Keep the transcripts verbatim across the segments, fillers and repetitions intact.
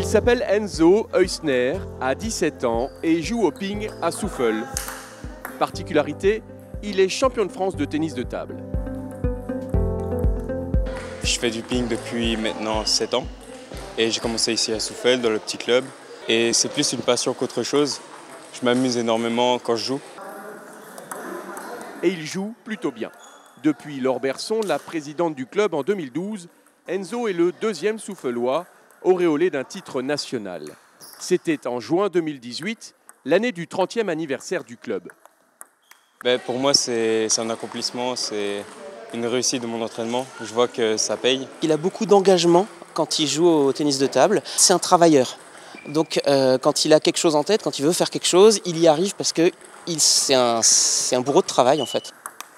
s'appelle Enzo Heusner, a dix-sept ans et joue au ping à Souffle. Particularité, il est champion de France de tennis de table. Je fais du ping depuis maintenant sept ans et j'ai commencé ici à Souffle dans le petit club. Et c'est plus une passion qu'autre chose. Je m'amuse énormément quand je joue. Et il joue plutôt bien. Depuis Laure Berson, la présidente du club en deux mille douze, Enzo est le deuxième Souffleois auréolé d'un titre national. C'était en juin deux mille dix-huit, l'année du trentième anniversaire du club. Ben pour moi, c'est un accomplissement, c'est une réussite de mon entraînement. Je vois que ça paye. Il a beaucoup d'engagement quand il joue au tennis de table. C'est un travailleur. Donc euh, quand il a quelque chose en tête, quand il veut faire quelque chose, il y arrive parce que c'est un, un bourreau de travail en fait.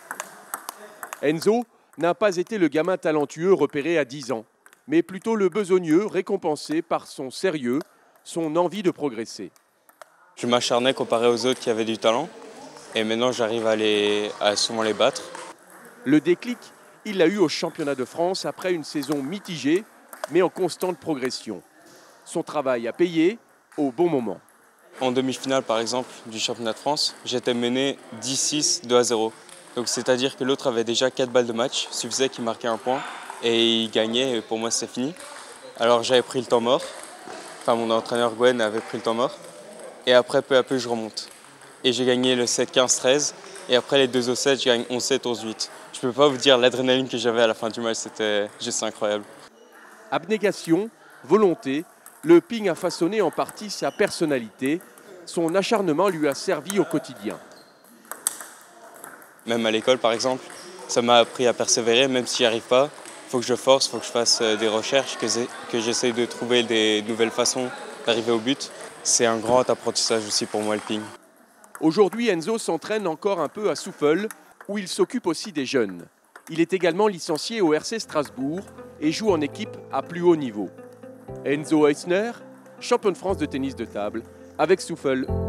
Enzo n'a pas été le gamin talentueux repéré à dix ans, mais plutôt le besogneux récompensé par son sérieux, son envie de progresser. Je m'acharnais comparé aux autres qui avaient du talent et maintenant j'arrive à, les, à souvent les battre. Le déclic, il l'a eu au championnat de France après une saison mitigée, mais en constante progression. Son travail a payé au bon moment. En demi-finale, par exemple, du championnat de France, j'étais mené dix six, deux à zéro. Donc c'est-à-dire que l'autre avait déjà quatre balles de match, suffisait qu'il marquait un point et il gagnait et pour moi c'est fini. Alors j'avais pris le temps mort, enfin mon entraîneur Gwen avait pris le temps mort et après peu à peu je remonte. Et j'ai gagné le sept quinze treize et après les deux au sept, je gagne onze sept onze huit. Je ne peux pas vous dire l'adrénaline que j'avais à la fin du match, c'était juste incroyable. Abnégation, volonté, le ping a façonné en partie sa personnalité. Son acharnement lui a servi au quotidien. Même à l'école, par exemple, ça m'a appris à persévérer, même si j'y arrive pas. Il faut que je force, il faut que je fasse des recherches, que j'essaye de trouver des nouvelles façons d'arriver au but. C'est un grand apprentissage aussi pour moi, le ping. Aujourd'hui, Enzo s'entraîne encore un peu à Souffle, où il s'occupe aussi des jeunes. Il est également licencié au R C Strasbourg et joue en équipe à plus haut niveau. Enzo Heusner, champion de France de tennis de table avec Souffle.